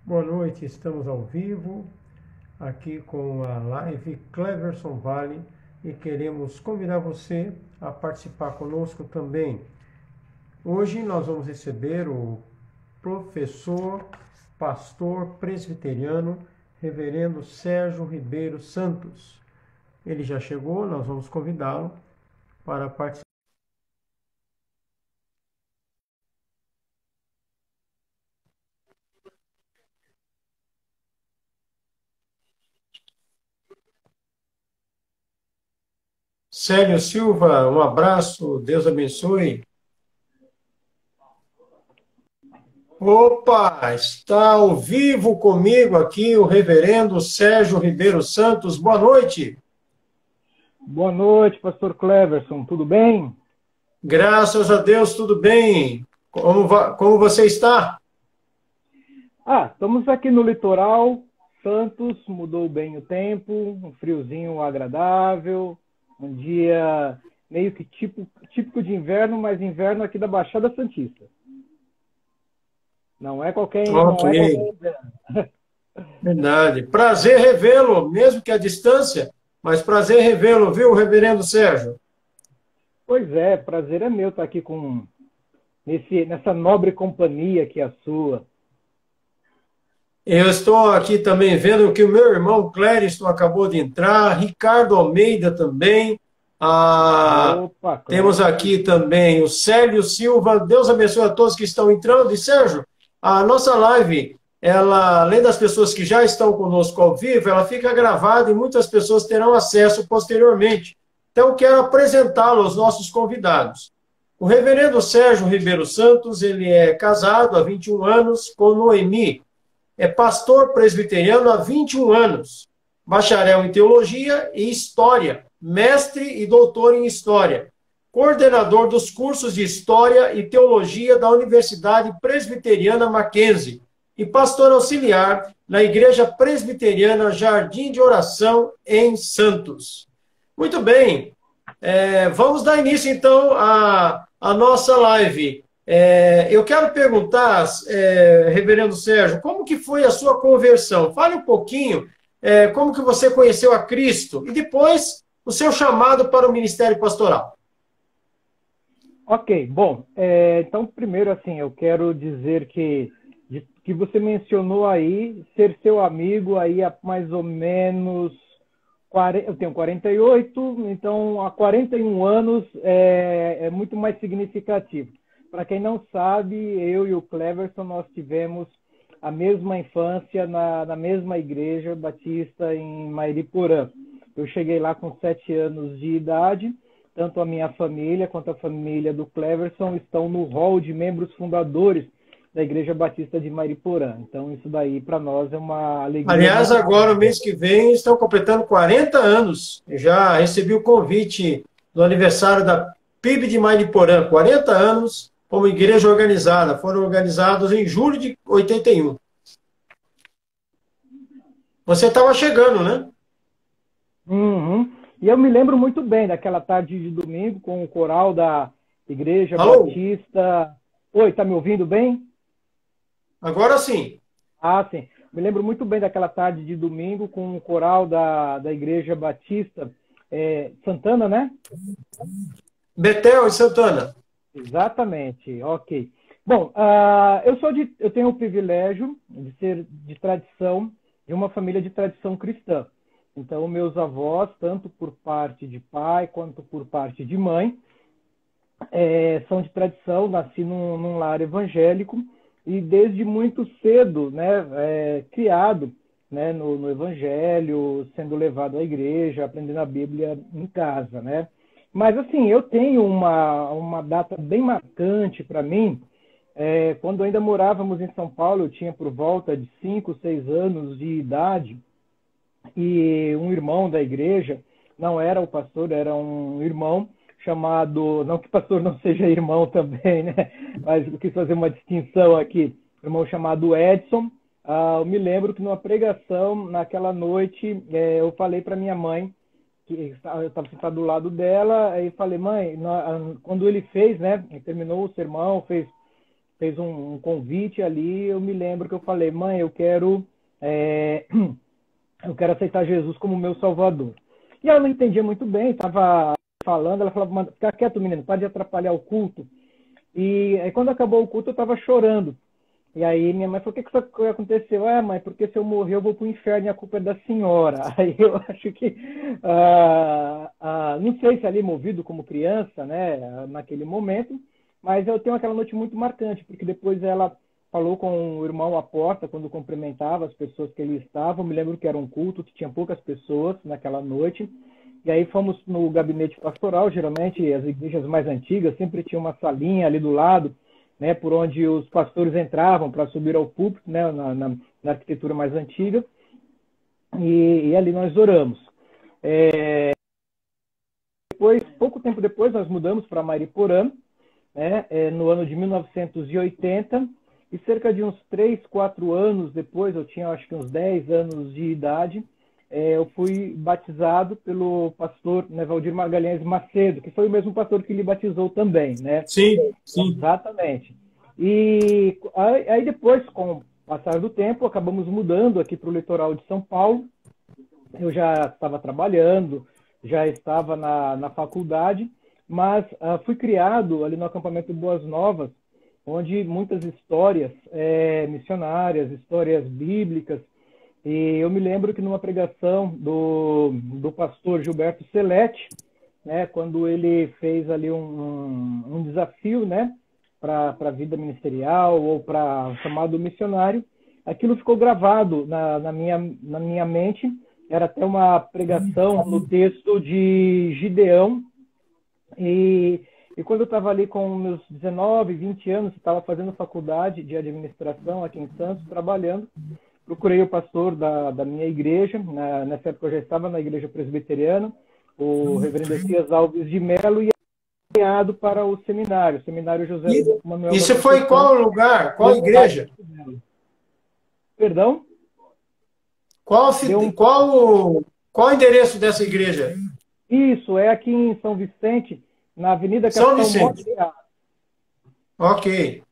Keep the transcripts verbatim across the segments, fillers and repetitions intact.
Boa noite, estamos ao vivo aqui com a live Cleverson Vale e queremos convidar você a participar conosco também. Hoje nós vamos receber o professor, pastor presbiteriano, reverendo Sérgio Ribeiro Santos. Ele já chegou, nós vamos convidá-lo para participar. Célio Silva, um abraço, Deus abençoe. Opa, está ao vivo comigo aqui o reverendo Sérgio Ribeiro Santos. Boa noite. Boa noite, pastor Cleverson. Tudo bem? Graças a Deus, tudo bem. Como, como você está? Ah, estamos aqui no litoral. Santos, mudou bem o tempo, um friozinho agradável, um dia meio que tipo, típico de inverno, mas inverno aqui da Baixada Santista. Não é qualquer, Ok, não é qualquer inverno. verdade. Prazer revê-lo, mesmo que à distância, mas prazer revê-lo, viu, reverendo Sérgio? Pois é, prazer é meu estar aqui com nesse, nessa nobre companhia que é a sua. Eu estou aqui também vendo que o meu irmão Clériston acabou de entrar, Ricardo Almeida também. Ah, Opa, temos Cleverson. aqui também o Célio Silva. Deus abençoe a todos que estão entrando. E Sérgio, a nossa live, ela, além das pessoas que já estão conosco ao vivo, ela fica gravada e muitas pessoas terão acesso posteriormente. Então, quero apresentá-lo aos nossos convidados. O reverendo Sérgio Ribeiro Santos, ele é casado há vinte e um anos com Noemi. É pastor presbiteriano há vinte e um anos, bacharel em teologia e história, mestre e doutor em história, coordenador dos cursos de história e teologia da Universidade Presbiteriana Mackenzie e pastor auxiliar na Igreja Presbiteriana Jardim de Oração em Santos. Muito bem, é, vamos dar início então à, à nossa live. É, eu quero perguntar, é, reverendo Sérgio, como que foi a sua conversão? Fale um pouquinho, é, como que você conheceu a Cristo e depois o seu chamado para o ministério pastoral. Ok, bom, é, então primeiro assim, eu quero dizer que de, que você mencionou aí ser seu amigo aí há mais ou menos quarenta, eu tenho quarenta e oito, então há quarenta e um anos é, é muito mais significativo. Para quem não sabe, eu e o Cleverson nós tivemos a mesma infância na, na mesma igreja batista em Mairiporã. Eu cheguei lá com sete anos de idade. Tanto a minha família quanto a família do Cleverson estão no hall de membros fundadores da Igreja Batista de Mariporã. Então, isso daí para nós é uma alegria Aliás, muito agora, grande. no mês que vem, estão completando quarenta anos. Eu já recebi o convite do aniversário da P I B de Mariporã, quarenta anos, como igreja organizada. Foram organizados em julho de oitenta e um. Você estava chegando, né? Uhum. E eu me lembro muito bem daquela tarde de domingo com o coral da Igreja Alô? Batista. Oi, tá me ouvindo bem? Agora sim. Ah, sim. Me lembro muito bem daquela tarde de domingo com o coral da, da Igreja Batista é, Santana, né? Betel e Santana. Exatamente, ok. Bom, uh, eu sou de, eu tenho o privilégio de ser de tradição de uma família de tradição cristã. Então, meus avós, tanto por parte de pai quanto por parte de mãe, é, são de tradição. Nasci num, num lar evangélico e desde muito cedo, né, é, criado, né, no, no Evangelho, sendo levado à igreja, aprendendo a Bíblia em casa, né? Mas assim, eu tenho uma, uma data bem marcante para mim. É, quando ainda morávamos em São Paulo, eu tinha por volta de cinco, seis anos de idade e um irmão da igreja, não era o pastor, era um irmão chamado, não que pastor não seja irmão também, né? Mas eu quis fazer uma distinção aqui, um irmão chamado Edson. Ah, eu me lembro que numa pregação, naquela noite, é, eu falei para minha mãe, que eu estava sentado do lado dela, aí falei, mãe, quando ele fez, né, terminou o sermão, fez fez um, um convite ali, eu me lembro que eu falei, mãe, eu quero, é, eu quero aceitar Jesus como meu Salvador. E ela não entendia muito bem, estava falando, ela falava, fica quieto, menino, pode atrapalhar o culto. E aí, quando acabou o culto, eu estava chorando. E aí minha mãe falou, o que, que isso aconteceu? Ah, mãe, porque se eu morrer eu vou para o inferno e a culpa é da senhora. Aí eu acho que, ah, ah, não sei se ali movido como criança, né, naquele momento, mas eu tenho aquela noite muito marcante, porque depois ela falou com o irmão à porta, quando cumprimentava as pessoas que ali estavam. Me lembro que era um culto, que tinha poucas pessoas naquela noite. E aí fomos no gabinete pastoral, geralmente as igrejas mais antigas sempre tinha uma salinha ali do lado, né, por onde os pastores entravam para subir ao púlpito, né, na, na, na arquitetura mais antiga, e, e ali nós oramos. É, depois, pouco tempo depois, nós mudamos para Mariporã, né, é, no ano de mil novecentos e oitenta, e cerca de uns três, quatro anos depois, eu tinha acho que uns dez anos de idade, é, eu fui batizado pelo pastor, né, Valdir Magalhães Macedo, que foi o mesmo pastor que lhe batizou também, né? Sim, sim. Exatamente. E aí depois, com o passar do tempo, acabamos mudando aqui para o litoral de São Paulo. Eu já estava trabalhando, já estava na, na faculdade, mas uh, fui criado ali no acampamento Boas Novas, onde muitas histórias é, missionárias, histórias bíblicas. E eu me lembro que numa pregação do, do pastor Gilberto Celete, né, quando ele fez ali um, um desafio, né, para a vida ministerial ou para o chamado missionário, aquilo ficou gravado na, na, minha, na minha mente. Era até uma pregação no texto de Gideão. E, e quando eu estava ali com meus dezenove, vinte anos, estava fazendo faculdade de administração aqui em Santos, trabalhando, procurei o pastor da, da minha igreja. Na, nessa época eu já estava na igreja presbiteriana, o reverendo Essias Alves de Melo, e enviado para o seminário, o seminário José E, Manuel. isso foi em qual lugar? Qual igreja? Perdão? Qual, Um... qual, qual o endereço dessa igreja? Isso, é aqui em São Vicente, na Avenida São Capitão Vicente. Moreira. Ok.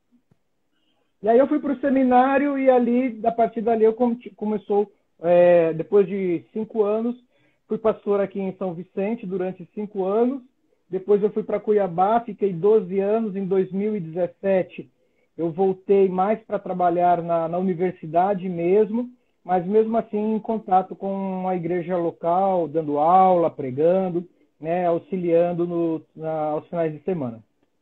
E aí eu fui para o seminário e ali, a partir dali, eu começou, é, depois de cinco anos, fui pastor aqui em São Vicente durante cinco anos. Depois eu fui para Cuiabá, fiquei doze anos. Em dois mil e dezessete, eu voltei mais para trabalhar na, na universidade mesmo, mas mesmo assim em contato com a igreja local, dando aula, pregando, né, auxiliando no, na, aos finais de semana.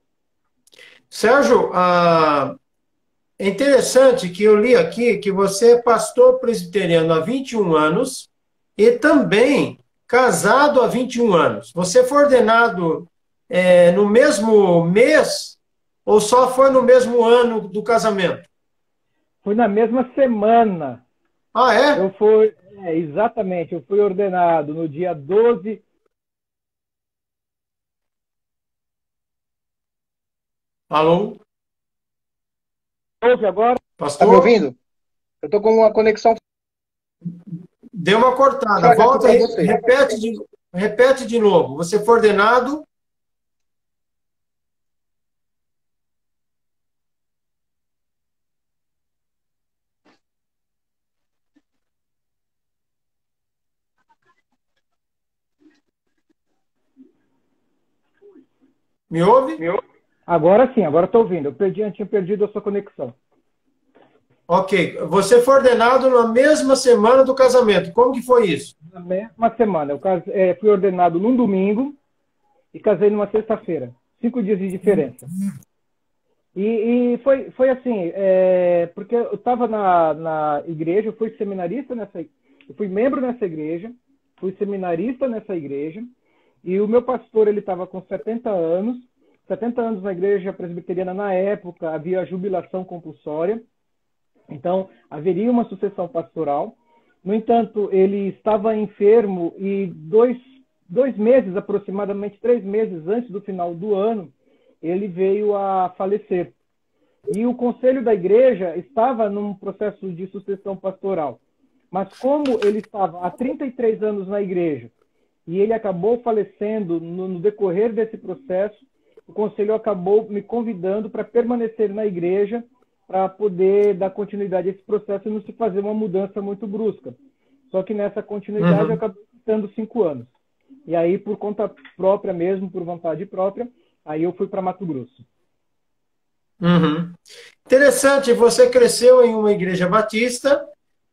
Sérgio, ah, é interessante que eu li aqui que você é pastor presbiteriano há vinte e um anos e também casado há vinte e um anos. Você foi ordenado é, no mesmo mês ou só foi no mesmo ano do casamento? Foi na mesma semana. Ah, é? Eu fui, é, exatamente, eu fui ordenado no dia doze. Alô? Ouve agora? Pastor? Tá me ouvindo? Eu tô com uma conexão. Deu uma cortada. Volta e repete de, repete de novo. Você foi ordenado? Me ouve? Me ouve? Agora sim, agora estou ouvindo. Eu, perdi, eu tinha perdido a sua conexão. Ok. Você foi ordenado na mesma semana do casamento. Como que foi isso? Na mesma semana. Eu case, é, fui ordenado num domingo e casei numa sexta-feira. Cinco dias de diferença. E, e foi, foi assim, é, porque eu estava na, na igreja, eu fui seminarista nessa eu fui membro nessa igreja, fui seminarista nessa igreja, e o meu pastor, ele estava com setenta anos, setenta anos na igreja presbiteriana. Na época havia a jubilação compulsória, então haveria uma sucessão pastoral. No entanto, ele estava enfermo e dois, dois meses, aproximadamente três meses antes do final do ano, ele veio a falecer. E o conselho da igreja estava num processo de sucessão pastoral. Mas como ele estava há trinta e três anos na igreja e ele acabou falecendo no, no decorrer desse processo, o conselho acabou me convidando para permanecer na igreja para poder dar continuidade a esse processo e não se fazer uma mudança muito brusca. Só que nessa continuidade Uhum. eu acabei ficando cinco anos. E aí, por conta própria mesmo, por vontade própria, aí eu fui para Mato Grosso. Uhum. Interessante, você cresceu em uma igreja batista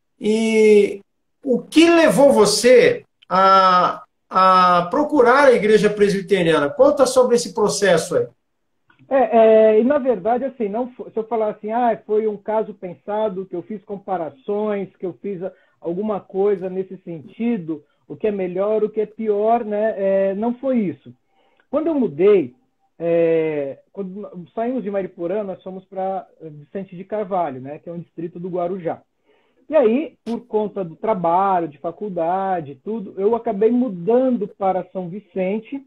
e o que levou você a, a procurar a igreja presbiteriana? Conta sobre esse processo aí. É, é, e na verdade, assim, não foi, se eu falar assim, ah, foi um caso pensado, que eu fiz comparações, que eu fiz alguma coisa nesse sentido, o que é melhor, o que é pior, né? É, não foi isso. Quando eu mudei, é, quando saímos de Mariporã, nós fomos para Vicente de Carvalho, né? Que é um distrito do Guarujá. E aí, por conta do trabalho, de faculdade, tudo, eu acabei mudando para São Vicente.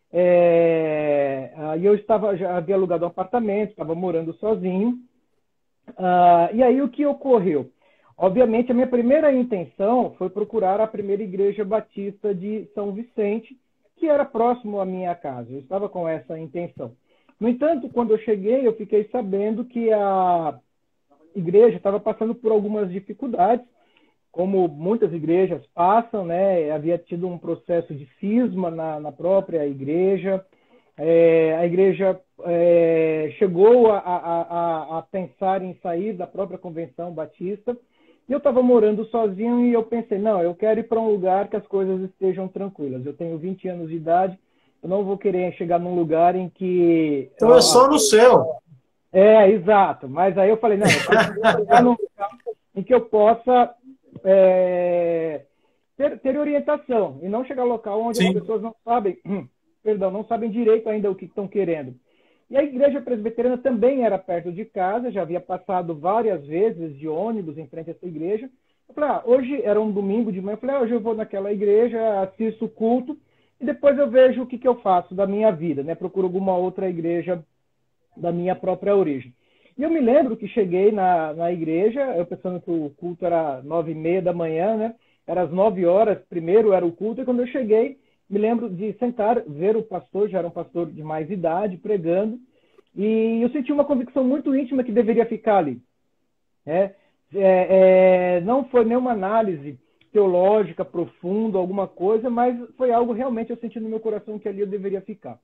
É, e eu estava, já havia alugado um apartamento, estava morando sozinho. Ah, e aí o que ocorreu? Obviamente, a minha primeira intenção foi procurar a primeira igreja batista de São Vicente, que era próximo à minha casa. Eu estava com essa intenção. No entanto, quando eu cheguei, eu fiquei sabendo que a igreja estava passando por algumas dificuldades, como muitas igrejas passam, né? Havia tido um processo de cisma na, na própria igreja. É, a igreja é, chegou a, a, a, a pensar em sair da própria convenção batista. E eu estava morando sozinho e eu pensei, não, eu quero ir para um lugar que as coisas estejam tranquilas. Eu tenho vinte anos de idade, eu não vou querer chegar num lugar em que... Então é só no céu. É, exato. Mas aí eu falei, não, eu preciso chegar num lugar em que eu possa é, ter, ter orientação e não chegar a local onde Sim. as pessoas não sabem, perdão, não sabem direito ainda o que estão querendo. E a igreja presbiteriana também era perto de casa, já havia passado várias vezes de ônibus em frente a essa igreja. Eu falei, ah, hoje era um domingo de manhã, eu falei, ah, hoje eu vou naquela igreja, assisto o culto e depois eu vejo o que, que eu faço da minha vida, né? Procuro alguma outra igreja da minha própria origem. E eu me lembro que cheguei na, na igreja, eu pensando que o culto era nove e meia da manhã, né? Era às nove horas, primeiro era o culto, e quando eu cheguei, me lembro de sentar, ver o pastor, já era um pastor de mais idade, pregando, e eu senti uma convicção muito íntima que deveria ficar ali. É, é, é, não foi nenhuma análise teológica profunda, alguma coisa, mas foi algo realmente eu senti no meu coração que ali eu deveria ficar.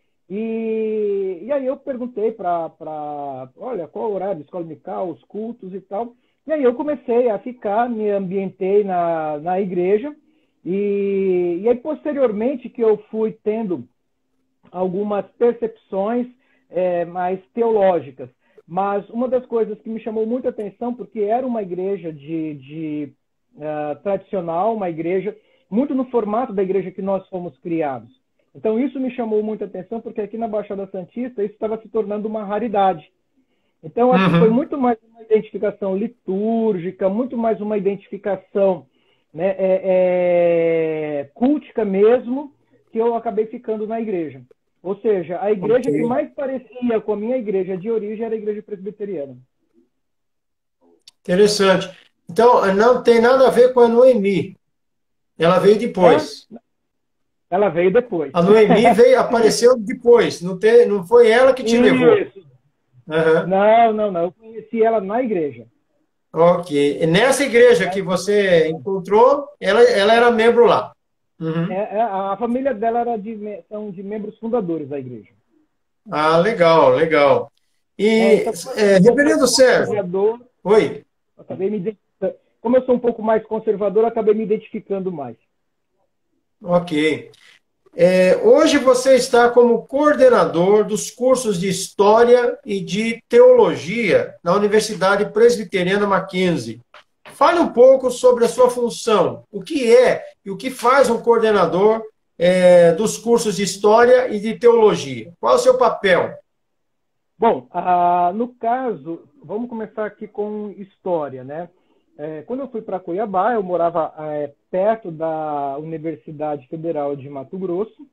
E, e aí eu perguntei para, olha, qual o horário da escola dominical, os cultos e tal. E aí eu comecei a ficar, me ambientei na, na igreja. E, e aí, posteriormente, que eu fui tendo algumas percepções é, mais teológicas. Mas uma das coisas que me chamou muita atenção, porque era uma igreja de, de uh, tradicional, uma igreja muito no formato da igreja que nós fomos criados. Então, isso me chamou muita atenção, porque aqui na Baixada Santista isso estava se tornando uma raridade. Então, acho uhum. que foi muito mais uma identificação litúrgica, muito mais uma identificação né, é, é, cultica mesmo, que eu acabei ficando na igreja. Ou seja, a igreja okay. que mais parecia com a minha igreja de origem era a igreja presbiteriana. Interessante. Então, não tem nada a ver com a Noemi. Ela veio depois. É? Ela veio depois. A Noemi veio, apareceu depois. Não, tem, não foi ela que te Isso. levou. Uhum. Não, não, não. Eu conheci ela na igreja. Ok. E nessa igreja que você encontrou, ela, ela era membro lá. Uhum. É, a família dela era de, são de membros fundadores da igreja. Ah, legal, legal. E, é, então, é, reverendo Sérgio... Oi? Acabei me identificando. Como eu sou um pouco mais conservador, acabei me identificando mais. Ok. É, hoje você está como coordenador dos cursos de História e de Teologia na Universidade Presbiteriana Mackenzie. Fale um pouco sobre a sua função. O que é e o que faz um coordenador é, dos cursos de História e de Teologia? Qual é o seu papel? Bom, ah, no caso, vamos começar aqui com História, né? É, quando eu fui para Cuiabá, eu morava é, perto da Universidade Federal de Mato Grosso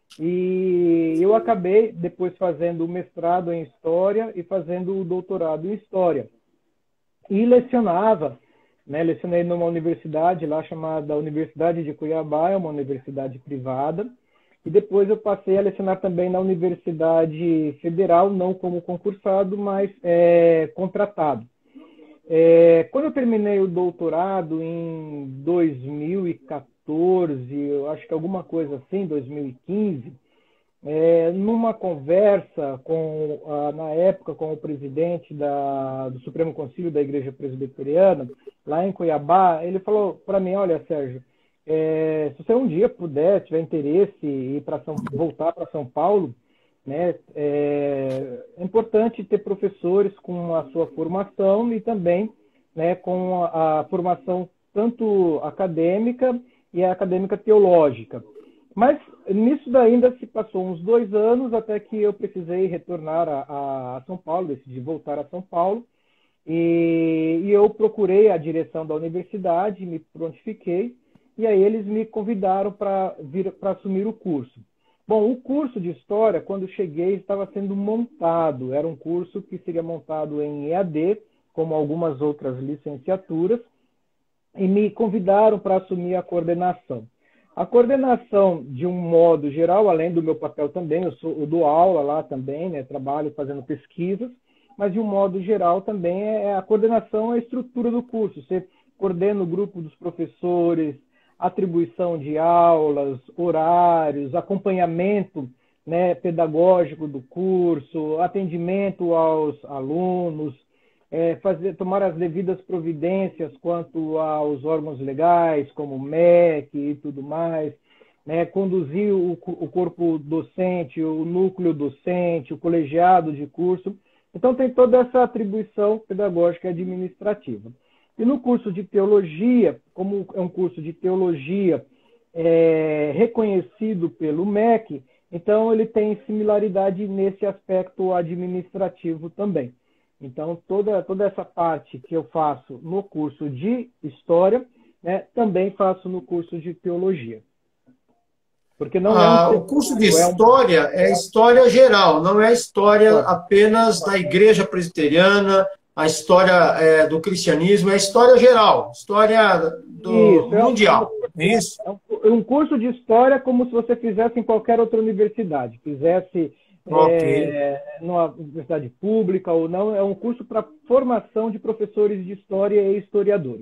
e eu acabei depois fazendo o mestrado em História e fazendo o doutorado em História. E lecionava, né, lecionei numa universidade lá chamada Universidade de Cuiabá, é uma universidade privada, E depois eu passei a lecionar também na Universidade Federal, não como concursado, mas é, contratado. É, quando eu terminei o doutorado em dois mil e quatorze, eu acho que alguma coisa assim, dois mil e quinze, é, numa conversa com, ah, na época com o presidente da, do Supremo Conselho da Igreja Presbiteriana, lá em Cuiabá, ele falou para mim, olha, Sérgio, é, se você um dia puder, tiver interesse em ir para São, voltar para São Paulo, né, é, é importante ter professores com a sua formação e também, né, com a, a formação tanto acadêmica e a acadêmica teológica. Mas nisso daí ainda se passou uns dois anos até que eu precisei retornar a, a São Paulo, decidi voltar a São Paulo, e, e eu procurei a direção da universidade, me prontifiquei, e aí eles me convidaram para vir para assumir o curso. Bom, o curso de História, quando cheguei, estava sendo montado. Era um curso que seria montado em E A D, como algumas outras licenciaturas, e me convidaram para assumir a coordenação. A coordenação, de um modo geral, além do meu papel também, eu, sou, eu dou aula lá também, né, trabalho fazendo pesquisas, mas de um modo geral também é a coordenação, a estrutura do curso. Você coordena o grupo dos professores, atribuição de aulas, horários, acompanhamento, né, pedagógico do curso, atendimento aos alunos, é, fazer, tomar as devidas providências quanto aos órgãos legais, como o M E C e tudo mais, né, conduzir o, o corpo docente, o núcleo docente, o colegiado de curso. Então, tem toda essa atribuição pedagógica e administrativa. E no curso de teologia, como é um curso de teologia é, reconhecido pelo M E C, então ele tem similaridade nesse aspecto administrativo também. Então, toda, toda essa parte que eu faço no curso de História, né, também faço no curso de Teologia. Porque não ah, é um... O curso de História é, um... é História geral, não é História apenas da Igreja Presbiteriana, a história é, do cristianismo, é história geral, história do Isso, mundial. É um, Isso. É um curso de história como se você fizesse em qualquer outra universidade, fizesse okay. é, numa universidade pública ou não, é um curso para formação de professores de história e historiadores.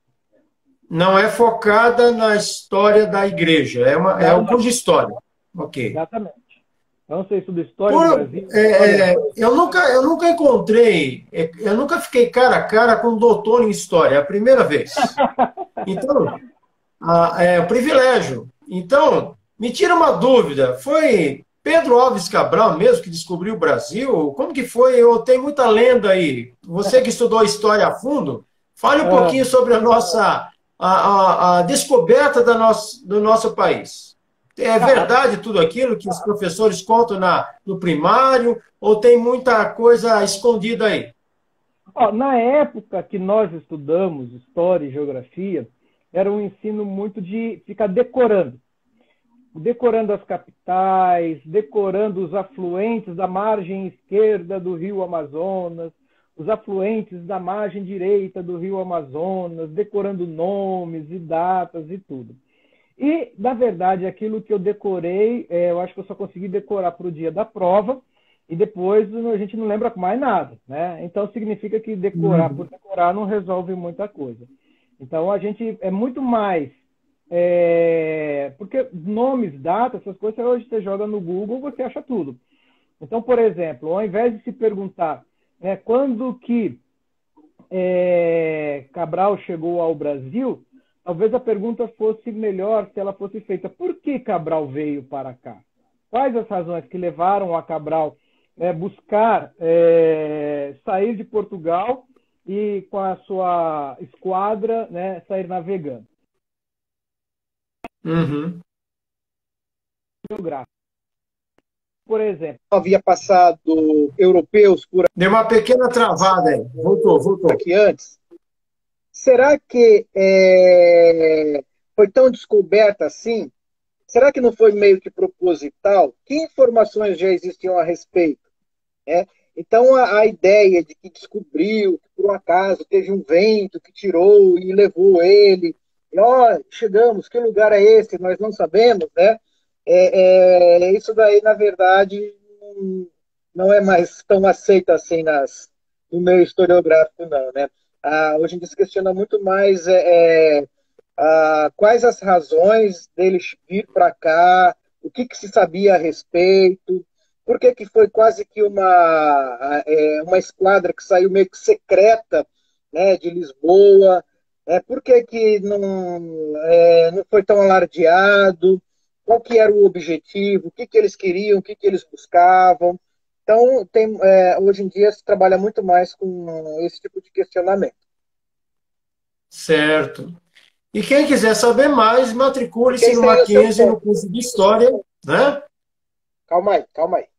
Não é focada na história da igreja, é, uma, é um curso de história. Ok. Exatamente. Então, você estuda história Por, do Brasil. É, história... eu, nunca, eu nunca encontrei, eu nunca fiquei cara a cara com um doutor em história, é a primeira vez. Então, a, é um privilégio. Então, me tira uma dúvida, foi Pedro Alves Cabral mesmo que descobriu o Brasil? Como que foi? Eu tenho muita lenda aí. Você que estudou história a fundo, fale um pouquinho sobre a nossa a, a, a descoberta da nosso, do nosso país. É verdade tudo aquilo que os professores contam na, no primário ou tem muita coisa escondida aí? Ó, na época que nós estudamos História e Geografia, era um ensino muito de ficar decorando. Decorando as capitais, decorando os afluentes da margem esquerda do rio Amazonas, os afluentes da margem direita do rio Amazonas, decorando nomes e datas e tudo. E, na verdade, aquilo que eu decorei, é, eu acho que eu só consegui decorar para o dia da prova, e depois a gente não lembra mais nada, né? Então, significa que decorar por decorar não resolve muita coisa. Então, a gente é muito mais... É, porque nomes, datas, essas coisas, hoje você joga no Google, você acha tudo. Então, por exemplo, ao invés de se perguntar né, quando que é, Cabral chegou ao Brasil... Talvez a pergunta fosse melhor se ela fosse feita. Por que Cabral veio para cá? Quais as razões que levaram a Cabral é, buscar é, sair de Portugal e com a sua esquadra né, sair navegando? Uhum. Geográfico. Por exemplo. Havia passado europeus por... Deu uma pequena travada aí. Voltou, voltou. Aqui antes. Será que é, foi tão descoberta assim? Será que não foi meio que proposital? Que informações já existiam a respeito? É? Então, a, a ideia de que descobriu, que por um acaso teve um vento que tirou e levou ele, e ó, chegamos, que lugar é esse? Nós não sabemos, né? é, é, isso daí, na verdade, não não é mais tão aceito assim nas, no meio historiográfico, não, né? Ah, hoje em dia se questiona muito mais é, é, ah, quais as razões deles vir para cá, o que, que se sabia a respeito, por que, que foi quase que uma, é, uma esquadra que saiu meio que secreta, né, de Lisboa, é, por que, que não, é, não foi tão alardeado, qual que era o objetivo, o que, que eles queriam, o que, que eles buscavam. Então, tem, é, hoje em dia se trabalha muito mais com esse tipo de questionamento. Certo. E quem quiser saber mais, matricule-se Fiquei no sem o seu Mackenzie, som. no curso de História, né? Calma aí, calma aí.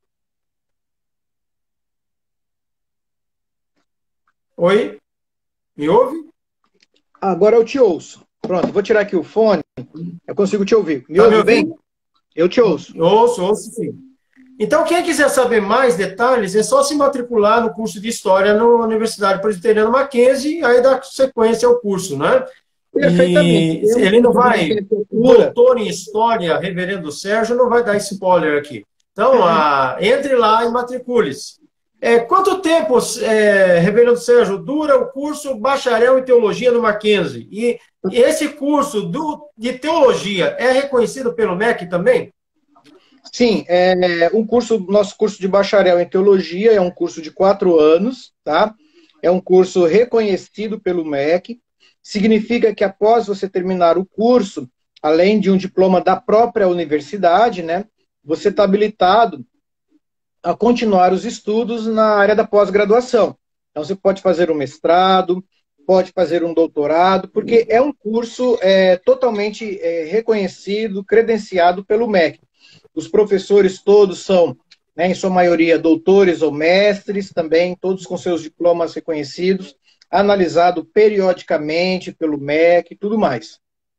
Oi? Me ouve? Agora eu te ouço. Pronto, vou tirar aqui o fone. Eu consigo te ouvir. Me Tá me ouve bem? ouvindo? Eu te ouço. Ouço, ouço sim. Então, quem quiser saber mais detalhes, é só se matricular no curso de História na Universidade Presbiteriana Mackenzie, aí dá sequência ao curso, né? Perfeitamente. E Eu, ele não eu vai, tenho o cultura. doutor em História, reverendo Sérgio, não vai dar spoiler aqui. Então, a, entre lá e matricule-se. É, quanto tempo, é, reverendo Sérgio, dura o curso Bacharel em Teologia no Mackenzie? E esse curso do, de Teologia é reconhecido pelo M E C também? Sim, é um curso, nosso curso de bacharel em teologia é um curso de quatro anos, tá? É um curso reconhecido pelo M E C. Significa que após você terminar o curso, além de um diploma da própria universidade, né, você está habilitado a continuar os estudos na área da pós-graduação. Então, você pode fazer um mestrado, pode fazer um doutorado, porque é um curso é, totalmente é, reconhecido, credenciado pelo M E C. Os professores todos são, né, em sua maioria, doutores ou mestres também, todos com seus diplomas reconhecidos, analisado periodicamente pelo M E C e tudo mais.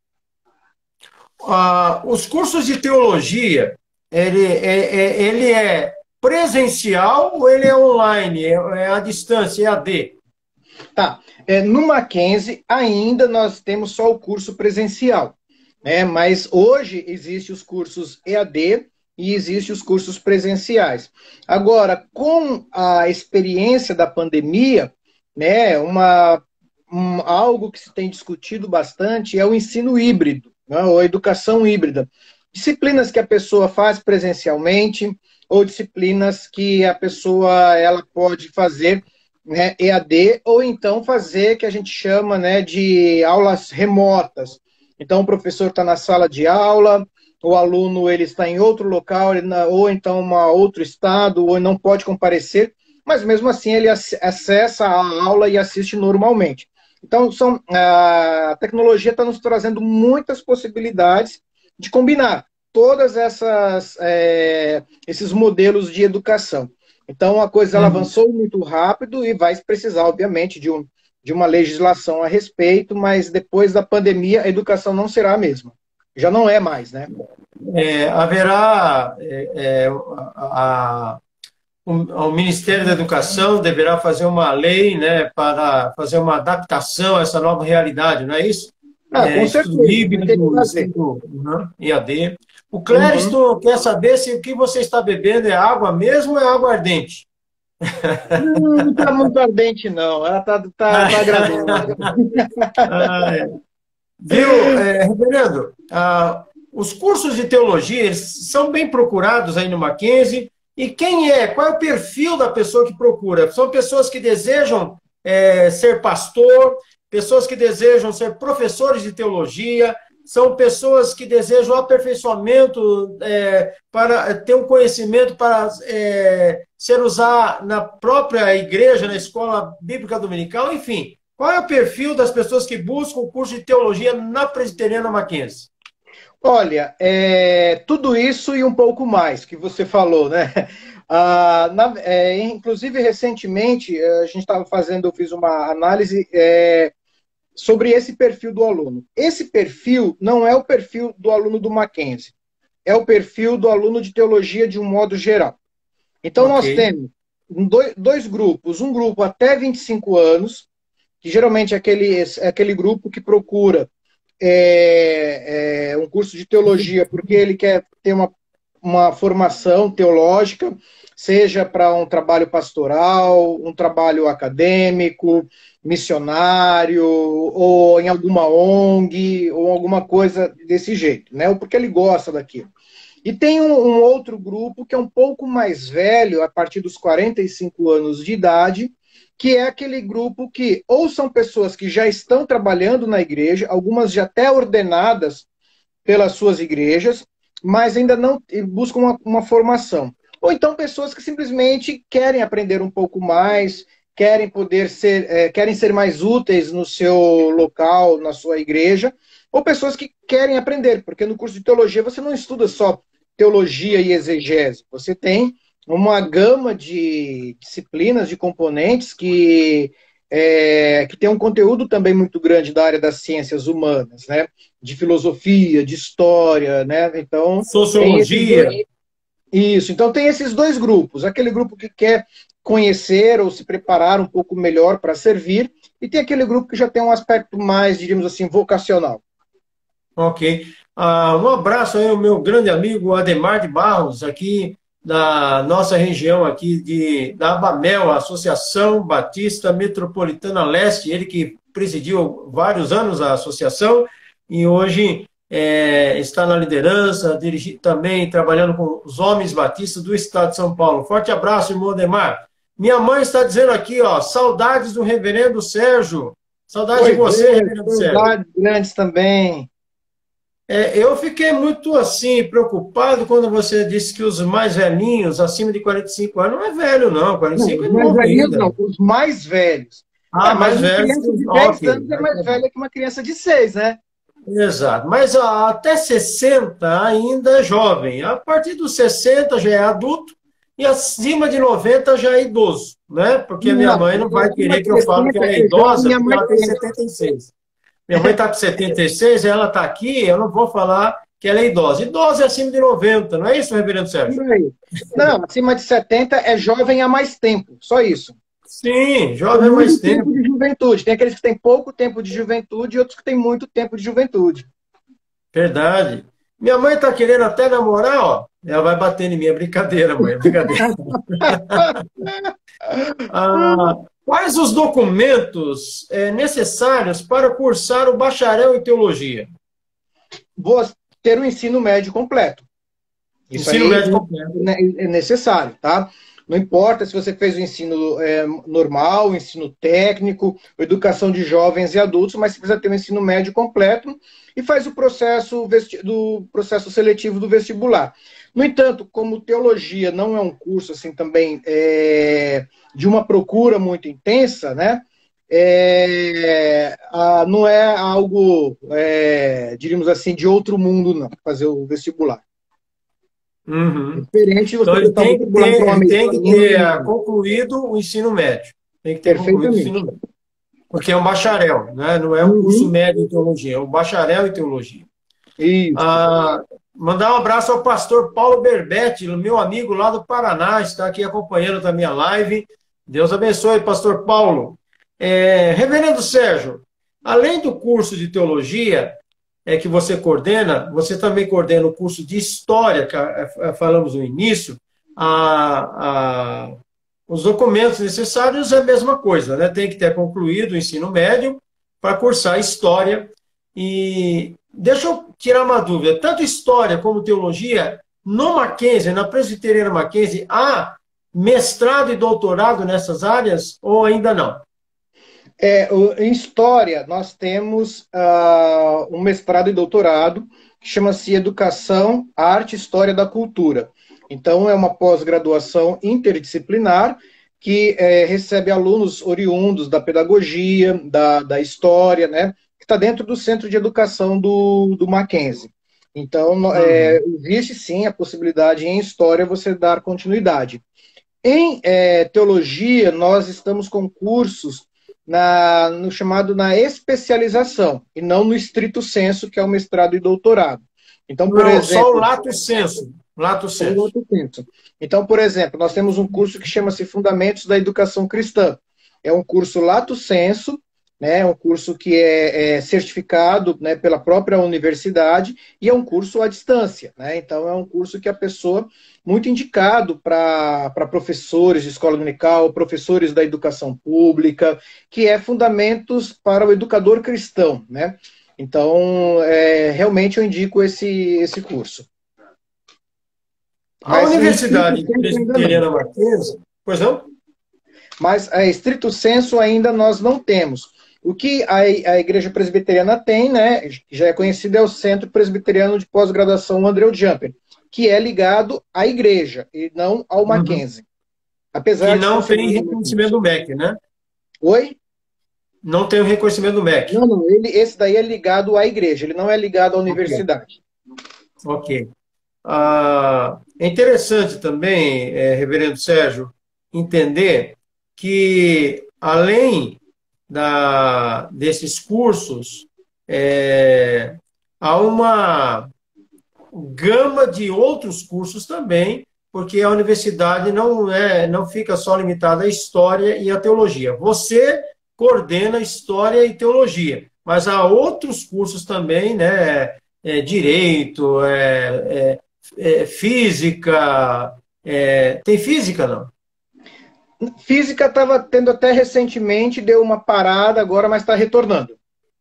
Ah, os cursos de teologia, ele é, é- ele é presencial ou ele é online? É, é à distância, é A D? Tá, é, no Mackenzie ainda nós temos só o curso presencial, né? Mas hoje existem os cursos E A D e existem os cursos presenciais. Agora, com a experiência da pandemia, né, uma, um, algo que se tem discutido bastante é o ensino híbrido, né, ou a educação híbrida. Disciplinas que a pessoa faz presencialmente ou disciplinas que a pessoa ela pode fazer, né, E A D, ou então fazer que a gente chama, né, de aulas remotas. Então, o professor está na sala de aula, o aluno ele está em outro local, ele na, ou então em outro estado, ou não pode comparecer, mas mesmo assim ele acessa a aula e assiste normalmente. Então, são, a tecnologia está nos trazendo muitas possibilidades de combinar todas essas é, esses modelos de educação. Então, a coisa ela Uhum. avançou muito rápido e vai precisar, obviamente, de, um, de uma legislação a respeito, mas depois da pandemia, a educação não será a mesma. Já não é mais, né? É, haverá é, é, a, a, o, o Ministério da Educação deverá fazer uma lei, né, para fazer uma adaptação a essa nova realidade, não é isso? Ah, É, com estudo certeza, vai ter que híbrido, fazer. estudo uhum, E A D. O Uhum. Clériston quer saber se o que você está bebendo é água mesmo ou é água ardente? Não está muito ardente, não. Ela está tá, tá agradável. Ah, é. Viu, é, reverendo? Ah, os cursos de teologia eles são bem procurados aí no Mackenzie. E quem é? Qual é o perfil da pessoa que procura? São pessoas que desejam é, ser pastor, pessoas que desejam ser professores de teologia, são pessoas que desejam aperfeiçoamento é, para ter um conhecimento para é, ser usado na própria igreja, na escola bíblica dominical, enfim. Qual é o perfil das pessoas que buscam o curso de teologia na Presbiteriana Mackenzie? Olha, é, tudo isso e um pouco mais que você falou, né? Ah, na- é, inclusive, recentemente, eh, a gente estava fazendo, eu fiz uma análise é, sobre esse perfil do aluno. Esse perfil não é o perfil do aluno do Mackenzie, é o perfil do aluno de teologia de um modo geral. Então, Ok. nós temos dois, dois grupos, um grupo até vinte e cinco anos, que geralmente é aquele, é aquele grupo que procura é, é, um curso de teologia porque ele quer ter uma, uma formação teológica, seja para um trabalho pastoral, um trabalho acadêmico, missionário, ou em alguma O N G, ou alguma coisa desse jeito, né? Ou porque ele gosta daquilo. E tem um, um outro grupo que é um pouco mais velho, a partir dos quarenta e cinco anos de idade, que é aquele grupo que ou são pessoas que já estão trabalhando na igreja, algumas já até ordenadas pelas suas igrejas, mas ainda não buscam uma, uma formação. Ou então pessoas que simplesmente querem aprender um pouco mais, querem poder ser, é, querem ser mais úteis no seu local, na sua igreja, ou pessoas que querem aprender, porque no curso de teologia você não estuda só teologia e exegese, você tem uma gama de disciplinas, de componentes que, é, que tem um conteúdo também muito grande da área das ciências humanas, né? De filosofia, de história, né? Então, sociologia. Isso, então tem esses dois grupos, aquele grupo que quer conhecer ou se preparar um pouco melhor para servir, e tem aquele grupo que já tem um aspecto mais, diríamos assim, vocacional. Ok. Uh, um abraço aí ao meu grande amigo Ademar de Barros, aqui da nossa região aqui de, da Abamel, Associação Batista Metropolitana Leste, ele que presidiu vários anos a associação, e hoje É, está na liderança, dirigi, também trabalhando com os homens batistas do estado de São Paulo. Forte abraço, irmão Ademar. Minha mãe está dizendo aqui, ó, saudades do reverendo Sérgio. Saudades pois de você, é, reverendo Sérgio. Saudades grandes também. É, eu fiquei muito, assim, preocupado quando você disse que os mais velhinhos, acima de quarenta e cinco anos, não é velho, não. quarenta e cinco não, é novo ainda. Não, os mais velhos. Ah, é, mais velhos. Uma criança de dez okay. anos é mais velha que uma criança de seis, né? Exato, mas ó, até sessenta ainda é jovem, a partir dos sessenta já é adulto e acima de noventa já é idoso, né? Porque a minha mãe não vai querer que eu fale que ela é idosa, porque ela tem setenta e seis. Minha mãe está com setenta e seis, ela está aqui, eu não vou falar que ela é idosa. Idosa é acima de noventa, não é isso, reverendo Sérgio? Não, acima de setenta é jovem há mais tempo, só isso. Sim, jovem há mais tempo. tempo de juventude. Tem aqueles que têm pouco tempo de juventude e outros que têm muito tempo de juventude. Verdade. Minha mãe está querendo até namorar, ó. Ela vai bater em mim. É brincadeira, mãe. É brincadeira. ah, quais os documentos é, necessários para cursar o bacharel em teologia? Vou ter o ensino médio completo. Isso ensino aí médio completo. É necessário, tá? Não importa se você fez o ensino é, normal, o ensino técnico, educação de jovens e adultos, mas você precisa ter o ensino médio completo e faz o processo do processo seletivo do vestibular. No entanto, como teologia não é um curso assim também é, de uma procura muito intensa, né? É, a, não é algo, é, diríamos assim, de outro mundo, não, fazer o vestibular. Uhum. Diferente você então ele tem que ter, ele tem que ter concluído o ensino médio. Tem que ter concluído o ensino médio. Porque é um bacharel, né? Não é um uhum. curso médio em teologia, é um bacharel em teologia. Isso. Ah, mandar um abraço ao pastor Paulo Berbetti, meu amigo lá do Paraná, está aqui acompanhando a minha live. Deus abençoe, pastor Paulo. É, reverendo Sérgio, além do curso de teologia, é, que você coordena, você também coordena o curso de História, que falamos no início, a, a, os documentos necessários é a mesma coisa, né? Tem que ter concluído o ensino médio para cursar História. E deixa eu tirar uma dúvida, tanto História como Teologia, no Mackenzie, na Presbiteriana Mackenzie, há mestrado e doutorado nessas áreas ou ainda não? É, em História, nós temos uh, um mestrado e doutorado que chama-se Educação, Arte e História da Cultura. Então, é uma pós-graduação interdisciplinar que é, recebe alunos oriundos da pedagogia, da, da história, né, que está dentro do Centro de Educação do, do Mackenzie. Então, uhum. é, existe sim a possibilidade em História você dar continuidade. Em é, Teologia, nós estamos com cursos Na, no chamado na especialização, e não no estrito sensu, que é o mestrado e doutorado. Então, por não, exemplo, só o lato sensu. Lato sensu. Lato sensu. Então, por exemplo, nós temos um curso que chama-se Fundamentos da Educação Cristã. É um curso lato sensu, né? É um curso que é, é certificado, né, pela própria universidade e é um curso à distância, né? Então é um curso que a pessoa muito indicado para professores de escola dominical, professores da educação pública, que é Fundamentos para o Educador Cristão, né? Então, é, realmente eu indico esse, esse curso. A Mas em estrito Universidade senso ainda não. Presbiteriana Mackenzie, pois não? Mas a estrito senso ainda nós não temos. O que a, a Igreja Presbiteriana tem, né, que já é conhecido, é o Centro Presbiteriano de Pós-Graduação André Jumper, que é ligado à igreja e não ao Uhum. Mackenzie. Que Apesar de não tem funcionar no reconhecimento do Mackenzie. M E C, né? Oi? Não tem o reconhecimento do M E C. Não, não, ele, esse daí é ligado à igreja, ele não é ligado à Ok. universidade. Ok. Ah, é interessante também, eh, Reverendo Sérgio, entender que, além da, desses cursos, eh, há uma gama de outros cursos também, porque a universidade não, é, não fica só limitada à história e à teologia. Você coordena história e teologia, mas há outros cursos também, né? É, direito, é, é, é, física. É, tem física, não? Física estava tendo até recentemente, deu uma parada agora, mas está retornando.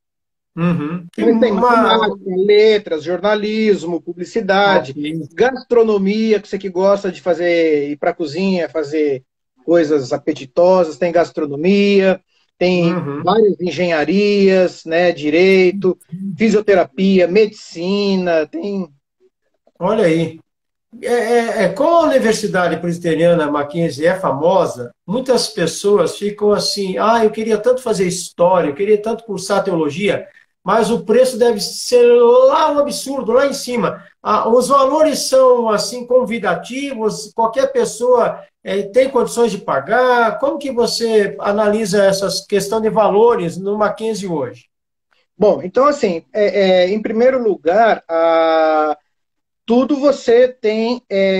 Uhum. Tem Mas tem uma. matemática, letras, jornalismo, publicidade, Ok. gastronomia, que você que gosta de fazer, ir para a cozinha, fazer coisas apetitosas, tem gastronomia, tem Uhum. várias engenharias, né, direito, fisioterapia, medicina, tem... Olha aí. É, é, é, como a Universidade Presbiteriana Mackenzie é famosa, muitas pessoas ficam assim, ah, eu queria tanto fazer história, eu queria tanto cursar teologia, mas o preço deve ser lá um absurdo, lá em cima. Ah, os valores são assim convidativos, qualquer pessoa é, tem condições de pagar. Como que você analisa essa questão de valores no Mackenzie hoje? Bom, então assim, é, é, em primeiro lugar, a tudo você tem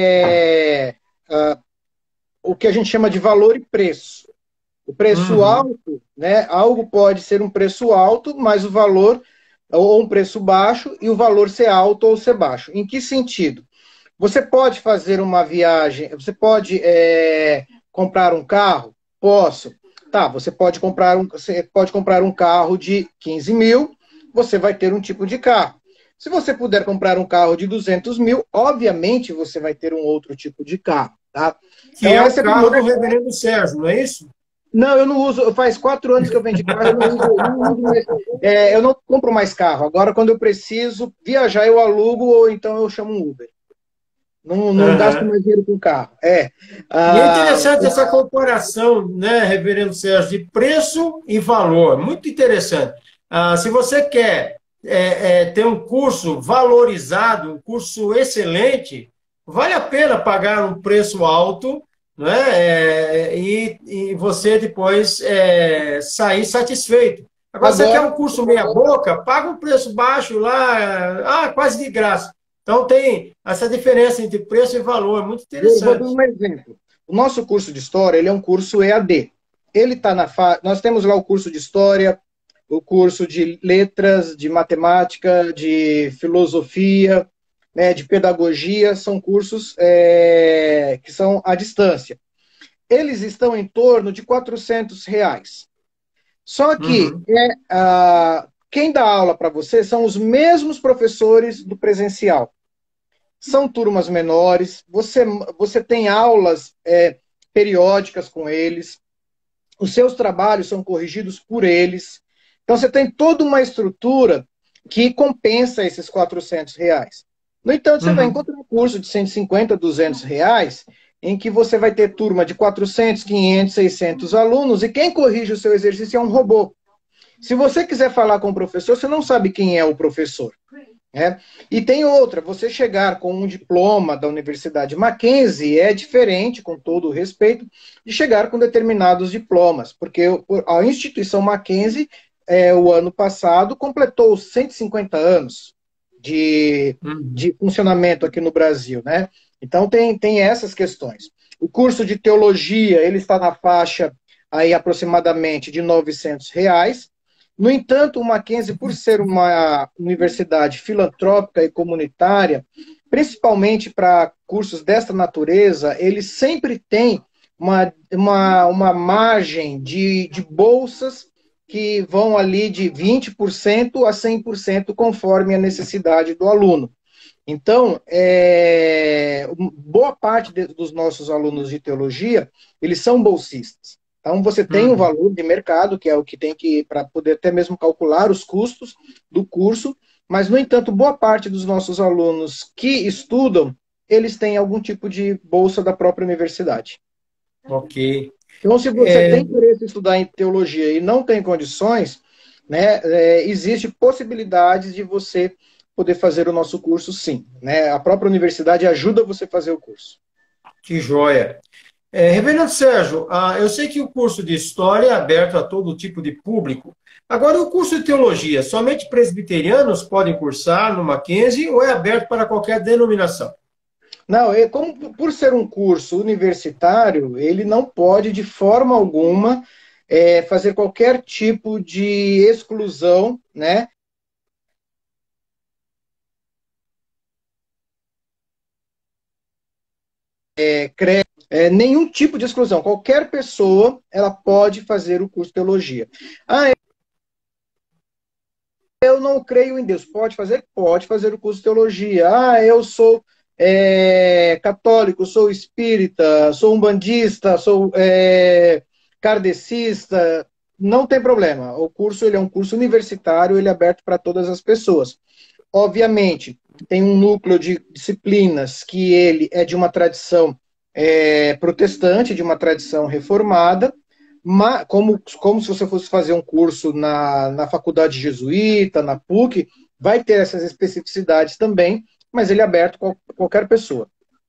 é, a, o que a gente chama de valor e preço. O preço Uhum, alto, né? Algo pode ser um preço alto, mas o valor, ou um preço baixo, e o valor ser alto ou ser baixo. Em que sentido? Você pode fazer uma viagem, você pode é, comprar um carro? Posso. Tá, você pode comprar um, você pode comprar um carro de quinze mil, você vai ter um tipo de carro. Se você puder comprar um carro de duzentos mil, obviamente você vai ter um outro tipo de carro, tá? que Então, é o essa é a carro do primeira. Reverendo Sérgio, não é isso? Não, eu não uso, faz quatro anos que eu vendi carro, eu não uso, não uso mais, é, eu não compro mais carro. Agora, quando eu preciso viajar, eu alugo ou então eu chamo um Uber. Não, não gasto Aham. mais dinheiro com carro. É. E é Ah, interessante essa comparação, né, Reverendo Sérgio, de preço e valor. Muito interessante. Ah, se você quer é, é, ter um curso valorizado, um curso excelente, vale a pena pagar um preço alto, né, é, e, e você depois é, sair satisfeito. Agora, você quer agora, um curso meia-boca, paga um preço baixo lá, ah, quase de graça. Então, tem essa diferença entre preço e valor, muito vou, vou dar interessante. um exemplo. O nosso curso de História, ele é um curso E A D. Ele está na fa... Nós temos lá o curso de História, o curso de Letras, de Matemática, de Filosofia, né, de Pedagogia, são cursos é, que são à distância. Eles estão em torno de quatrocentos reais. Só que Uhum. é, ah, quem dá aula para você são os mesmos professores do presencial. São turmas menores, você, você tem aulas é, periódicas com eles, os seus trabalhos são corrigidos por eles. Então você tem toda uma estrutura que compensa esses quatrocentos reais. No entanto, você vai Uhum. encontrar um curso de cento e cinquenta, duzentos reais, em que você vai ter turma de quatrocentos, quinhentos, seiscentos alunos, e quem corrige o seu exercício é um robô. Se você quiser falar com o professor, você não sabe quem é o professor. Né? E tem outra, você chegar com um diploma da Universidade Mackenzie é diferente, com todo o respeito, de chegar com determinados diplomas, porque a instituição Mackenzie, é, o ano passado, completou cento e cinquenta anos de, Uhum. de funcionamento aqui no Brasil. Né? Então tem, tem essas questões. O curso de teologia, ele está na faixa aí aproximadamente de novecentos reais, No entanto, o Mackenzie, por ser uma universidade filantrópica e comunitária, principalmente para cursos desta natureza, ele sempre tem uma, uma, uma margem de, de bolsas que vão ali de vinte por cento a cem por cento conforme a necessidade do aluno. Então, é, boa parte de, dos nossos alunos de teologia, eles são bolsistas. Então, você tem um valor de mercado, que é o que tem que, para poder até mesmo calcular os custos do curso, mas, no entanto, boa parte dos nossos alunos que estudam, eles têm algum tipo de bolsa da própria universidade. Ok. Então, se você É... tem interesse em estudar em teologia e não tem condições, né, é, existe possibilidades de você poder fazer o nosso curso, sim. Né? A própria universidade ajuda você a fazer o curso. Que joia. É, Reverendo Sérgio, ah, eu sei que o curso de História é aberto a todo tipo de público. Agora, o curso de Teologia, somente presbiterianos podem cursar no Mackenzie ou é aberto para qualquer denominação? Não, como por ser um curso universitário, ele não pode, de forma alguma, é, fazer qualquer tipo de exclusão, né? É, é, nenhum tipo de exclusão. Qualquer pessoa, ela pode fazer o curso de teologia. Ah, eu não creio em Deus. Pode fazer? Pode fazer o curso de teologia. Ah, eu sou é, católico, sou espírita, sou umbandista, sou é, kardecista. Não tem problema. O curso ele é um curso universitário, ele é aberto para todas as pessoas. Obviamente, tem um núcleo de disciplinas que ele é de uma tradição é, protestante, de uma tradição reformada, mas, como, como se você fosse fazer um curso na, na faculdade jesuíta, na PUC, vai ter essas especificidades também, mas ele é aberto a qualquer pessoa.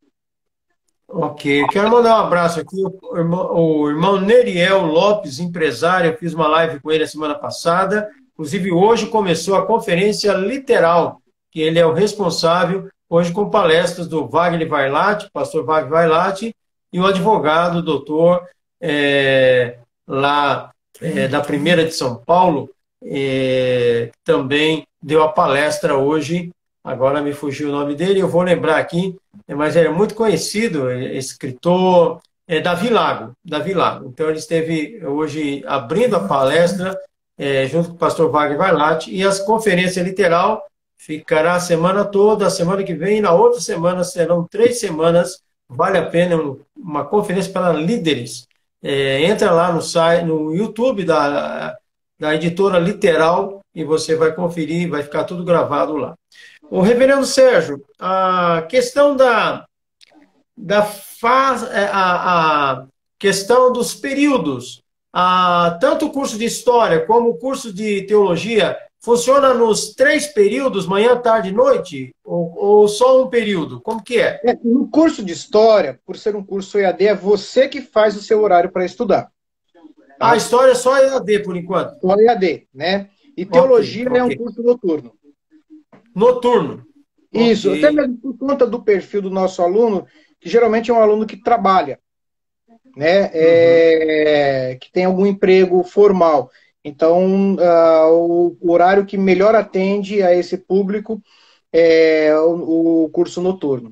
Ok, quero mandar um abraço aqui, o irmão, o irmão Neriel Lopes, empresário, eu fiz uma live com ele a semana passada, inclusive hoje começou a conferência literal, que ele é o responsável, hoje com palestras do Wagner Vailate, pastor Wagner Vailate, e o advogado, doutor, é, lá é, da Primeira de São Paulo, é, também deu a palestra hoje, agora me fugiu o nome dele, eu vou lembrar aqui, mas ele é muito conhecido, é escritor, é Davi Lago, Davi Lago. Então ele esteve hoje abrindo a palestra é, junto com o pastor Wagner Vailate, e as conferências literal ficará a semana toda, a semana que vem, e na outra semana serão três semanas, vale a pena, uma conferência para líderes. É, entra lá no site, no YouTube da, da editora Literal e você vai conferir, vai ficar tudo gravado lá. O reverendo Sérgio, a questão da, da faz, a, a questão dos períodos, a, tanto o curso de História como o curso de Teologia, funciona nos três períodos, manhã, tarde e noite? Ou, ou só um período? Como que é? é? No curso de História, por ser um curso E A D, é você que faz o seu horário para estudar. Tá? A História é só E A D, por enquanto? Só E A D, né? E Teologia okay, okay. é um curso noturno. Noturno. Isso, okay. até mesmo por conta do perfil do nosso aluno, que geralmente é um aluno que trabalha, né? Uhum. É, que tem algum emprego formal. Então, uh, o, o horário que melhor atende a esse público é o, o curso noturno.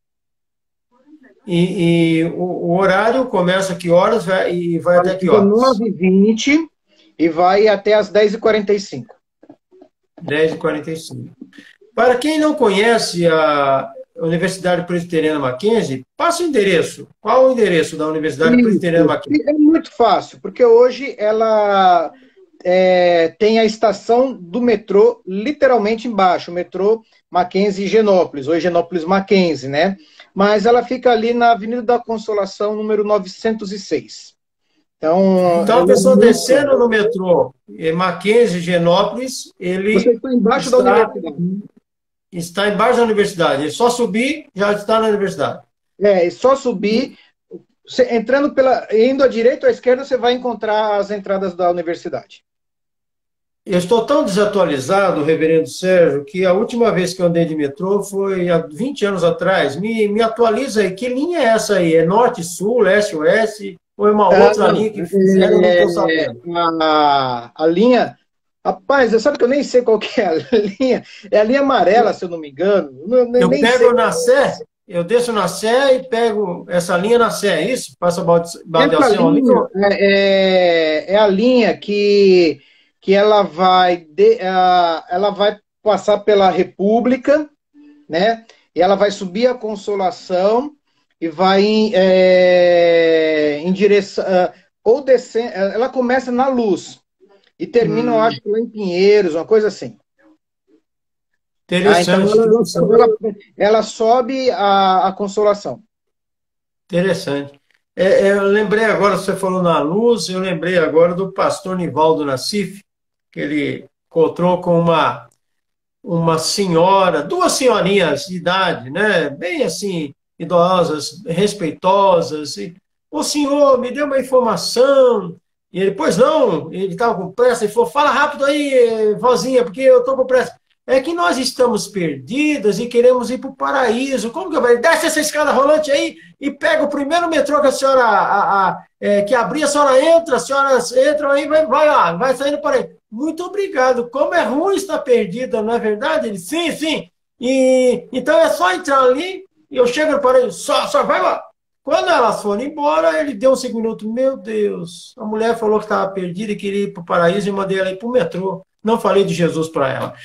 E, e o, o horário começa a que horas vai, e vai até que horas? nove e vinte e vai até as dez e quarenta e cinco. dez e quarenta e cinco. Para quem não conhece a Universidade Presbiteriana Mackenzie, passa o endereço. Qual o endereço da Universidade Isso. Presbiteriana Mackenzie? É muito fácil, porque hoje ela é, tem a estação do metrô literalmente embaixo, o metrô Mackenzie Higienópolis, ou Higienópolis Mackenzie, né? Mas ela fica ali na Avenida da Consolação, número novecentos e seis. Então, então a pessoa descendo no metrô Mackenzie Higienópolis, ele Você está embaixo está... da universidade. Está embaixo da universidade. É só subir, já está na universidade. É, é só subir. Você, entrando pela, indo à direita ou à esquerda, você vai encontrar as entradas da universidade. Eu estou tão desatualizado, reverendo Sérgio, que a última vez que eu andei de metrô foi há vinte anos atrás. Me, me atualiza aí. Que linha é essa aí? É norte, sul, leste, oeste? Ou é uma outra é, linha que fizeram? É, não estou sabendo. A, a linha Rapaz, eu sabe que eu nem sei qual que é a linha. É a linha amarela, se eu não me engano. Eu nem, Eu nem pego sei. na Sé, eu desço na Sé e pego essa linha na Sé, é isso? Passa Essa baldeação ali? linha é, é, é a linha que, que ela vai de, ah, ela vai passar pela República, né? E ela vai subir a Consolação e vai em, é, em direção ah, ou descendo. Ela começa na Luz e termina, eu Hum, acho que lá em Pinheiros, uma coisa assim. Ah, então interessante, ela, interessante. ela, ela sobe a, a Consolação. Interessante. É, é, eu lembrei agora, você falou na luz, eu lembrei agora do pastor Nivaldo Nassif, que ele encontrou com uma, uma senhora, duas senhorinhas de idade, né? Bem assim, idosas, respeitosas. E, o senhor me deu uma informação. E ele, pois não, ele estava com pressa, ele falou, fala rápido aí, vozinha, porque eu estou com pressa. É que nós estamos perdidas e queremos ir para o paraíso. Como que eu vou? Desce essa escada rolante aí e pega o primeiro metrô que a senhora a, a, é, que abrir, a senhora entra, as senhoras entram aí, vai, vai lá, vai saindo para aí. Muito obrigado. Como é ruim estar perdida, não é verdade? Ele, sim, sim. E, então é só entrar ali e eu chego no paraíso, só, só vai lá. Quando elas foram embora, ele deu um segundo minuto. Meu Deus, a mulher falou que estava perdida e queria ir para o paraíso e mandei ela ir para o metrô. Não falei de Jesus para ela.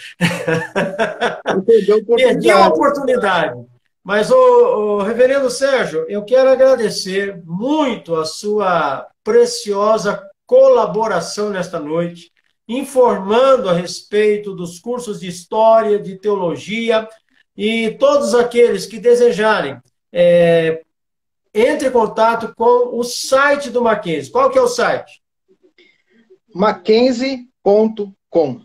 Perdeu a Perdi a oportunidade. oportunidade. Mas, o, reverendo Sérgio, eu quero agradecer muito a sua preciosa colaboração nesta noite, informando a respeito dos cursos de História, de Teologia, e todos aqueles que desejarem, é, entre em contato com o site do Mackenzie. Qual que é o site? Mackenzie ponto com.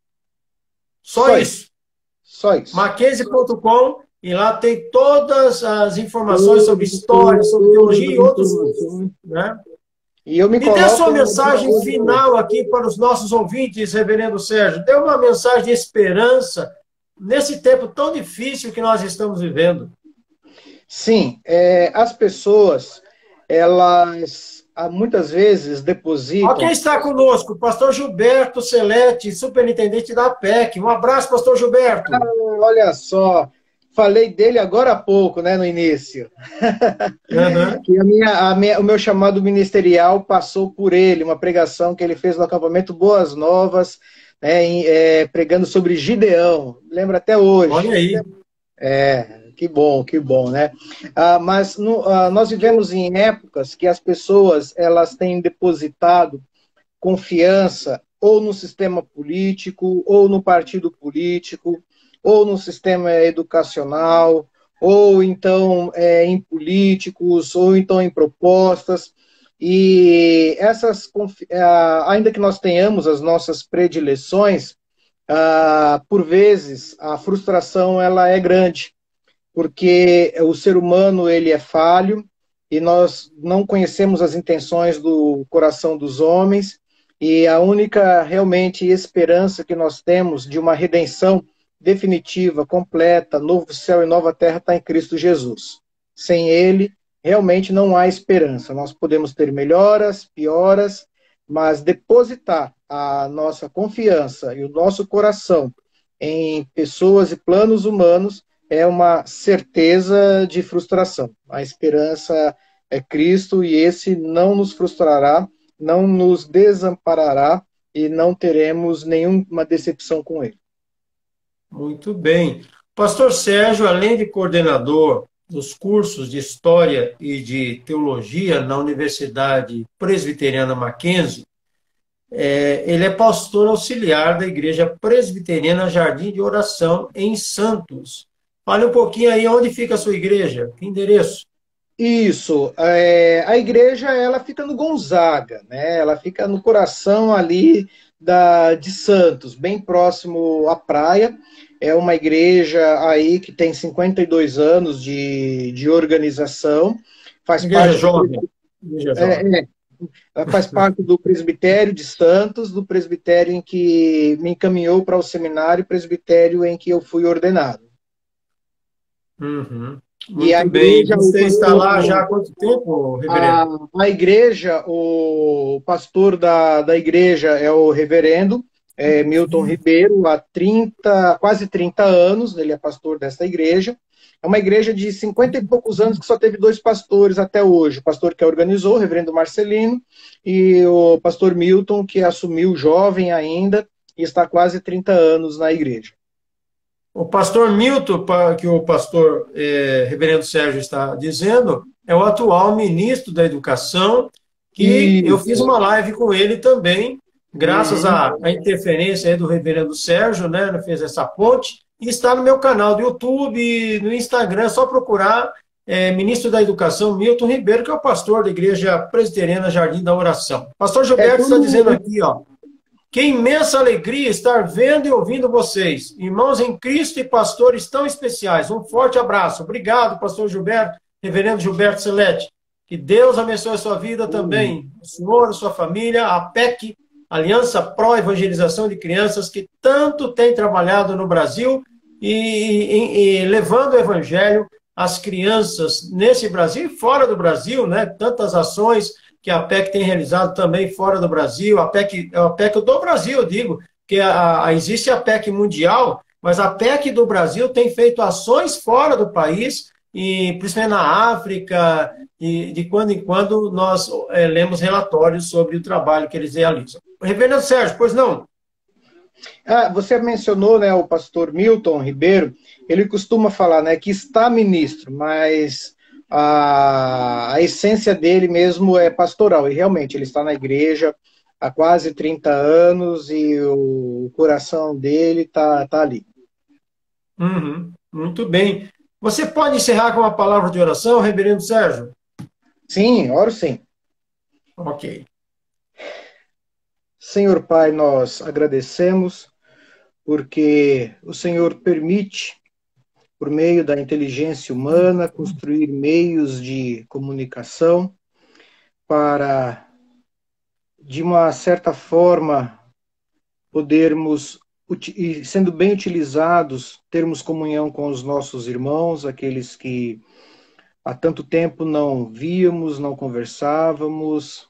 Só, Só isso. isso. Só isso. Mackenzie ponto com, e lá tem todas as informações sobre história, sobre teologia e outros cursos, né? E eu me Me dê sua coloco. mensagem final aqui para os nossos ouvintes, reverendo Sérgio. Dê uma mensagem de esperança nesse tempo tão difícil que nós estamos vivendo. Sim, é, as pessoas, elas ah, muitas vezes Ó, quem depositam. está conosco? Pastor Gilberto Celete, superintendente da P E C. Um abraço, pastor Gilberto. Olha só, falei dele agora há pouco, né, no início. Uhum. Que a minha, a minha, o meu chamado ministerial passou por ele, uma pregação que ele fez no acampamento Boas Novas, né, em, é, pregando sobre Gideão. Lembro até hoje. Olha aí. É, que bom, que bom, né? Ah, mas no, ah, nós vivemos em épocas que as pessoas elas têm depositado confiança ou no sistema político, ou no partido político, ou no sistema educacional, ou então é, em políticos, ou então em propostas. E essas, ainda que nós tenhamos as nossas predileções, ah, por vezes a frustração ela é grande, porque o ser humano ele é falho e nós não conhecemos as intenções do coração dos homens, e a única realmente esperança que nós temos de uma redenção definitiva, completa, novo céu e nova terra está em Cristo Jesus. Sem ele, realmente não há esperança. Nós podemos ter melhoras, pioras, mas depositar a nossa confiança e o nosso coração em pessoas e planos humanos é uma certeza de frustração. A esperança é Cristo e esse não nos frustrará, não nos desamparará e não teremos nenhuma decepção com ele. Muito bem. Pastor Sérgio, além de coordenador dos cursos de História e de Teologia na Universidade Presbiteriana Mackenzie, é, ele é pastor auxiliar da Igreja Presbiteriana Jardim de Oração, em Santos. Fale um pouquinho aí onde fica a sua igreja, que endereço? Isso, é, a igreja ela fica no Gonzaga, né? Ela fica no coração ali da, de Santos, bem próximo à praia. É uma igreja aí que tem cinquenta e dois anos de, de organização, faz Igreja parte jovem. do, Igreja é, é, ela faz parte do presbitério de Santos, do presbitério em que me encaminhou para o seminário, presbitério em que eu fui ordenado. Uhum. E a Muito bem. igreja, o Você está pastor, lá já há quanto tempo, a, reverendo? a igreja, o pastor da, da igreja é o reverendo é, Milton Ribeiro há trinta, quase trinta anos, ele é pastor dessa igreja. É uma igreja de cinquenta e poucos anos que só teve dois pastores até hoje. O pastor que a organizou, o reverendo Marcelino, e o pastor Milton, que assumiu jovem ainda e está há quase trinta anos na igreja. O pastor Milton, que o pastor eh, reverendo Sérgio está dizendo, é o atual ministro da Educação, que Isso. eu fiz uma live com ele também, graças à interferência aí do reverendo Sérgio, né, ele fez essa ponte, e está no meu canal do YouTube, no Instagram, é só procurar é, ministro da Educação, Milton Ribeiro, que é o pastor da Igreja Presbiteriana Jardim da Oração. Pastor Gilberto é, está dizendo aqui, ó, que imensa alegria estar vendo e ouvindo vocês, irmãos em Cristo e pastores tão especiais. Um forte abraço. Obrigado, pastor Gilberto, reverendo Gilberto Celete. Que Deus abençoe a sua vida também, o senhor, a sua família, a P E C, Aliança Pró Evangelização de Crianças, que tanto tem trabalhado no Brasil e, e, e levando o evangelho às crianças nesse Brasil e fora do Brasil, né? Tantas ações que a P E C tem realizado também fora do Brasil, a P E C, a P E C do Brasil, eu digo, que a, a, existe a P E C mundial, mas a P E C do Brasil tem feito ações fora do país, e principalmente na África, e de quando em quando nós é, lemos relatórios sobre o trabalho que eles realizam. Reverendo Sérgio, pois não? Ah, você mencionou, né, o pastor Milton Ribeiro, ele costuma falar, né, que está ministro, mas a, a essência dele mesmo é pastoral, e realmente ele está na igreja há quase trinta anos e o coração dele está tá ali. Uhum, muito bem. Você pode encerrar com uma palavra de oração, reverendo Sérgio? Sim, oro sim. Ok. Senhor Pai, nós agradecemos porque o Senhor permite, por meio da inteligência humana, construir meios de comunicação para, de uma certa forma, podermos, sendo bem utilizados, termos comunhão com os nossos irmãos, aqueles que há tanto tempo não víamos, não conversávamos,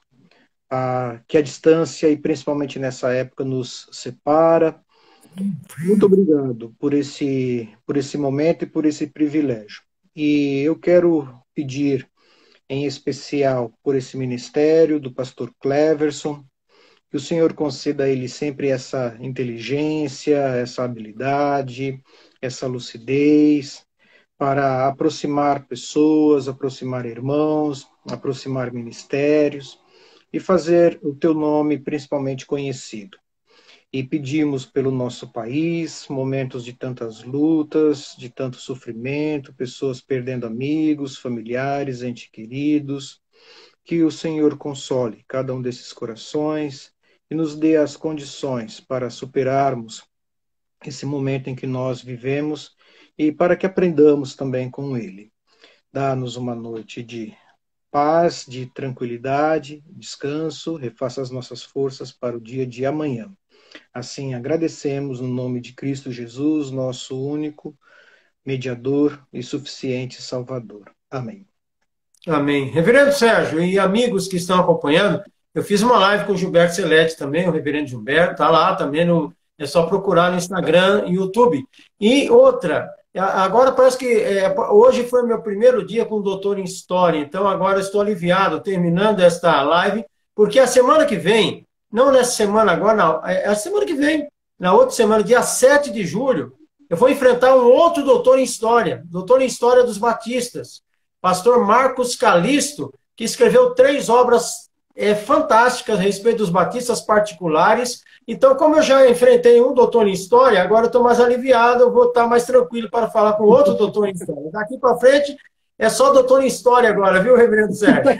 a, que a distância, e principalmente nessa época, nos separa. Muito obrigado por esse, por esse momento e por esse privilégio. E eu quero pedir, em especial, por esse ministério do pastor Cleverson, que o Senhor conceda a ele sempre essa inteligência, essa habilidade, essa lucidez, para aproximar pessoas, aproximar irmãos, aproximar ministérios, e fazer o teu nome principalmente conhecido. E pedimos pelo nosso país, momentos de tantas lutas, de tanto sofrimento, pessoas perdendo amigos, familiares, entes queridos, que o Senhor console cada um desses corações e nos dê as condições para superarmos esse momento em que nós vivemos e para que aprendamos também com ele. Dá-nos uma noite de paz, de tranquilidade, descanso, refaça as nossas forças para o dia de amanhã. Assim, agradecemos no nome de Cristo Jesus, nosso único mediador e suficiente Salvador. Amém. Amém. Reverendo Sérgio e amigos que estão acompanhando, eu fiz uma live com o Gilberto Celete também, o reverendo Gilberto, está lá também, no, é só procurar no Instagram e YouTube. E outra, agora parece que é, hoje foi meu primeiro dia com o doutor em História, então agora estou aliviado, terminando esta live, porque a semana que vem, não nessa semana agora, não, é a semana que vem, na outra semana, dia sete de julho, eu vou enfrentar um outro doutor em História, doutor em História dos Batistas, pastor Marcos Calisto, que escreveu três obras é, fantásticas a respeito dos batistas particulares. Então, como eu já enfrentei um doutor em História, agora eu estou mais aliviado, eu vou estar mais tranquilo para falar com outro doutor em História. Daqui para frente, é só doutor em História agora, viu, reverendo Sérgio?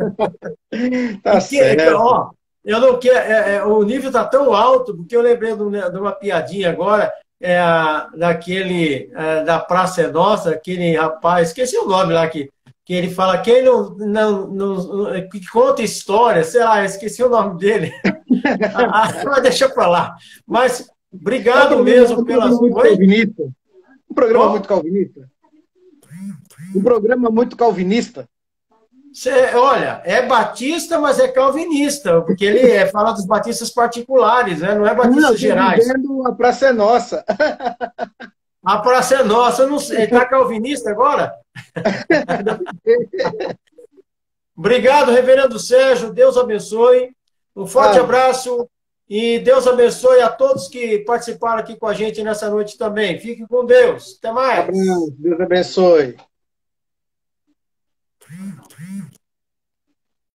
Tá porque, certo. Ó, eu não quero, é, é, o nível está tão alto, porque eu lembrei de uma, de uma piadinha agora, é, daquele, é, da Praça é Nossa, aquele rapaz, esqueci o nome lá, que, que ele fala, quem não, não, não que conta história, sei lá, esqueci o nome dele, ah, mas deixa pra lá. Mas, obrigado um mesmo um pelas... Muito calvinista. Um programa oh. muito calvinista. Um programa muito calvinista. Cê, olha, é batista, mas é calvinista, porque ele é, fala dos batistas particulares, né? Não é Não, batistas estou gerais. dizendo a Praça é Nossa. A praça é nossa, eu não sei. Ele está calvinista agora? Obrigado, reverendo Sérgio. Deus abençoe. Um forte Ah, abraço e Deus abençoe a todos que participaram aqui com a gente nessa noite também. Fique com Deus. Até mais. abraço, Deus abençoe.